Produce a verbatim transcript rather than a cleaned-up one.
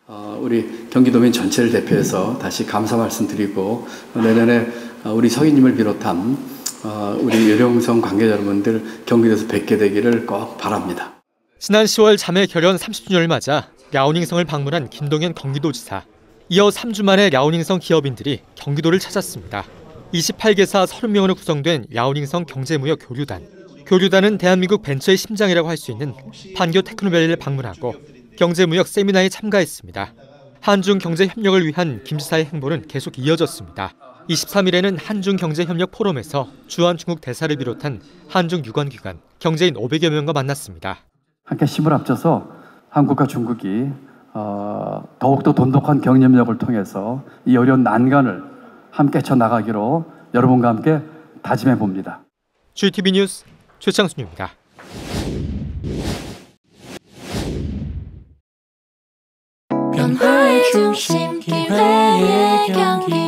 어, 우리 경기도민 전체를 대표해서 다시 감사 말씀드리고 내년에 우리 서기님을 비롯한 어, 우리 요령성 관계자 여러분들 경기도에서 뵙게 되기를 꼭 바랍니다. 지난 시월 자매 결연 삼십 주년을 맞아 랴오닝성을 방문한 김동연 경기도지사. 이어 삼 주 만에 랴오닝성 기업인들이 경기도를 찾았습니다. 이십팔 개사 서른 명으로 구성된 랴오닝성 경제무역 교류단. 교류단은 대한민국 벤처의 심장이라고 할 수 있는 판교 테크노밸리를 방문하고 경제무역 세미나에 참가했습니다. 한중 경제협력을 위한 김 지사의 행보는 계속 이어졌습니다. 이십삼 일에는 한중 경제협력 포럼에서 주한중국 대사를 비롯한 한중 유관기관, 경제인 오백여 명과 만났습니다. 함께 힘을 합쳐서 한국과 중국이 어, 더욱더 돈독한 경제협력을 통해서 이 어려운 난관을 함께 쳐나가기로 여러분과 함께 다짐해 봅니다. 지티비 뉴스 최창순입니다. 변화의 중심 기회의 경기